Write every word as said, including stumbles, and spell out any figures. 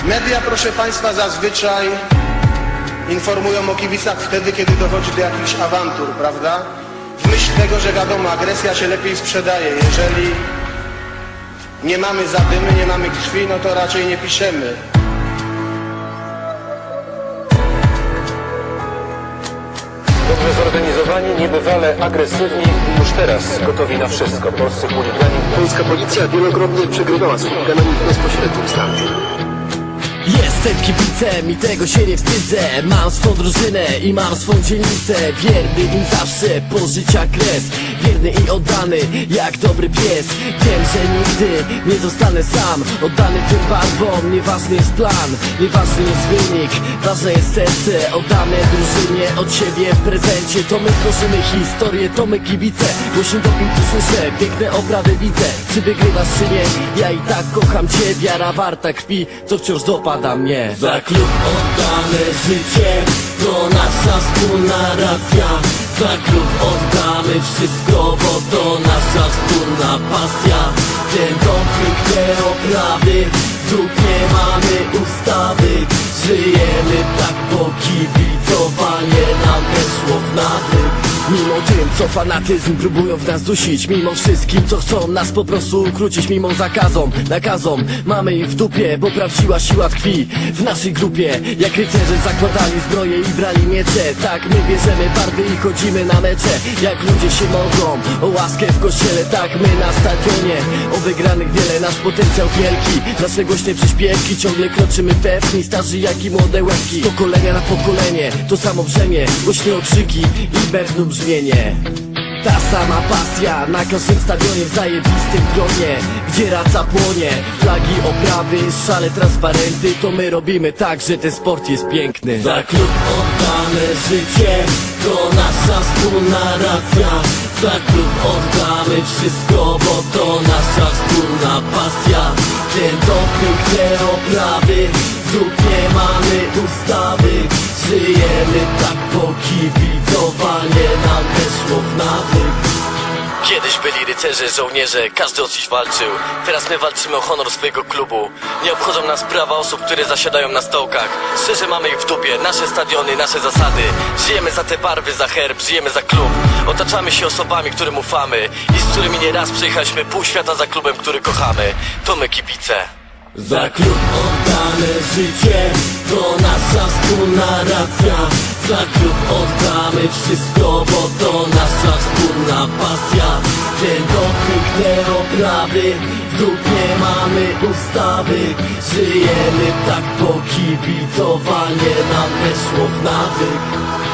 Media, proszę Państwa, zazwyczaj informują o kibicach wtedy, kiedy dochodzi do jakichś awantur, prawda? W myśl tego, że wiadomo, agresja się lepiej sprzedaje. Jeżeli nie mamy zadymy, nie mamy krwi, no to raczej nie piszemy. Dobrze zorganizowani, niebywale agresywni, już teraz gotowi na wszystko. Polscy chuligani. Polska policja wielokrotnie przegrywała z chuliganami w bezpośrednim starciu. Jestem kibicem i tego się nie wstydzę. Mam swą drużynę i mam swą dzielnicę. Wierny im zawsze po życia kres. Wierny i oddany jak dobry pies. Wiem, że nigdy nie zostanę sam. Oddany tym barwom, nieważny jest plan, nieważny jest wynik, ważne jest serce. Oddane drużynie od siebie w prezencie. To my tworzymy historię, to my kibice. Głośno doping tu słyszę, piękne oprawy widzę. Czy wygrywasz czy nie, ja i tak kocham cię. Wiara warta krwi, co wciąż dopada mnie. Za klub oddane życie, to nasza wspólna racja. Za klub oddamy wszystko, bo to nasza wspólna pasja. Ten doping, te oprawy, w dupie mamy ustawy. Żyjemy tak, bo kibicowanie nam weszło w nawyk. Mimo tym, co fanatyzm próbują w nas dusić, mimo wszystkim, co chcą nas po prostu ukrócić, mimo zakazom, nakazom, mamy ich w dupie, bo prawdziwa siła tkwi w naszej grupie. Jak rycerze zakładali zbroje i brali miecze, tak my bierzemy barwy i chodzimy na mecze. Jak ludzie się modlą o łaskę w kościele, tak my na stadionie. O wygranych wiele, nasz potencjał wielki, nasze głośne przyśpiewki, ciągle kroczymy pewni, starzy jak i młode łebki. Z pokolenia na pokolenie, to samo brzemię, głośne okrzyki i pewne brzmienie. Ta sama pasja na każdym stadionie w zajebistym gronie, gdzie raca płonie, flagi, oprawy, szale, transparenty. To my robimy tak, że ten sport jest piękny. Za klub oddane życie, to nasza wspólna racja. Za klub oddamy wszystko, bo to nasza wspólna pasja. Ten doping, te oprawy, w dupie mamy ustawy. Żyjemy tak, bo kibicowanie nam weszło w nawyk. Kiedyś byli rycerze, żołnierze, każdy o coś walczył. Teraz my walczymy o honor swojego klubu. Nie obchodzą nas prawa osób, które zasiadają na stołkach. Szczerze mamy ich w dupie, nasze stadiony, nasze zasady. Żyjemy za te barwy, za herb, żyjemy za klub. Otaczamy się osobami, którym ufamy i z którymi nieraz przejechaliśmy pół świata za klubem, który kochamy. To my kibice. Za klub oddane życie, to nasza wspólna racja. Za klub oddamy wszystko, bo to nasza wspólna pasja. Ten doping, te oprawy, w dupie mamy ustawy. Żyjemy tak, bo kibicowanie nam weszło w nawyk.